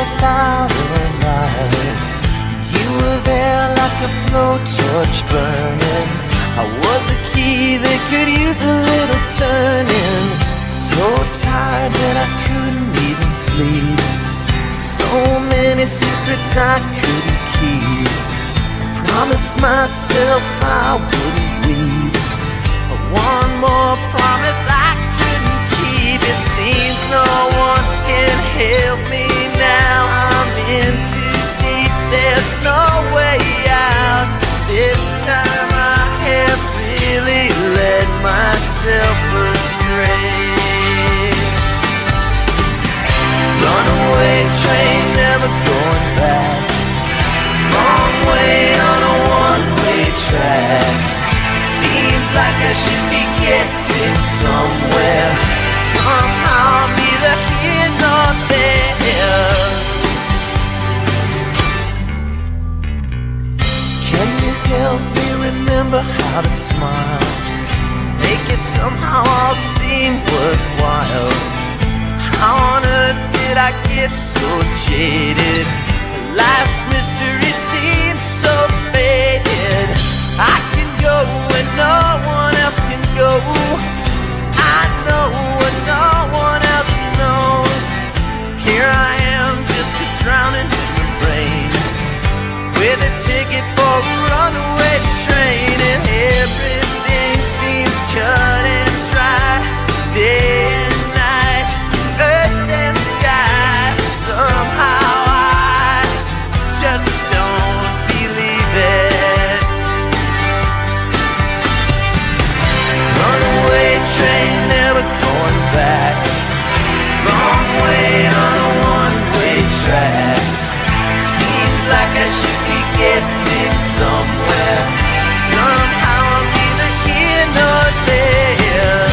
without a light. You were there like a blowtorch burning. I was a key that could use a little turning. So tired that I couldn't even sleep. So many secrets I couldn't keep. I promised myself I wouldn't weep, but one more promise I couldn't keep. It seems no one can help me now. I'm in too deep, there's no way out. This time I have really led myself astray. Runaway train, never going back. Wrong way on a one-way track. Seems like I should be getting somewhere. Somehow I'm neither here nor there. Can you help me remember how to smile? Make it somehow all seem worthwhile. How on earth did I get so jaded? Life's mystery seems so faded. I can go when no one else can go. I know what no one else knows. Here I am, just a drowning in the rain, with a ticket for a runaway train. And everything seems cut and dry, day and night, earth and sky. Somehow I just don't believe it. Runaway train, never going back. Wrong way on a one-way track. Seems like I should be getting somewhere. Somehow I'm neither here nor there.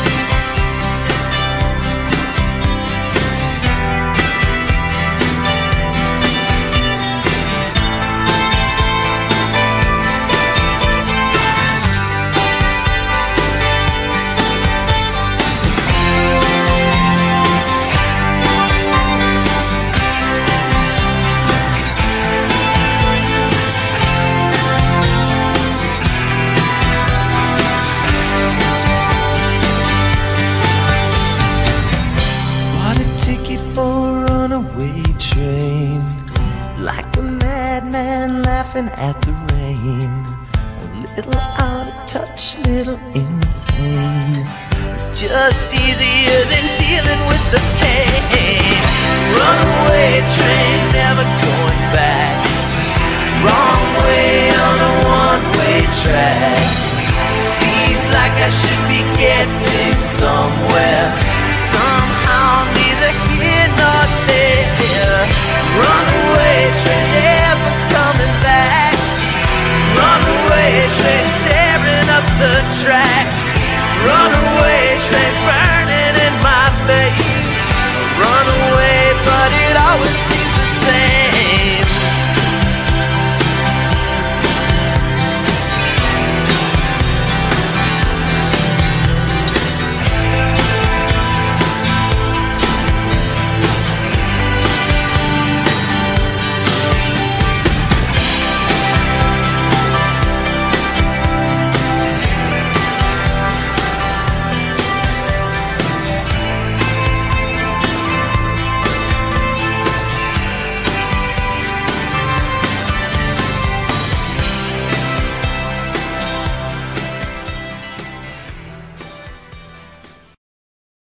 At the rain, a little out of touch, little insane. It's just easier than dealing with the pain. Runaway train, never going back. Wrong way on a one-way track. Seems like I should be getting somewhere. Somehow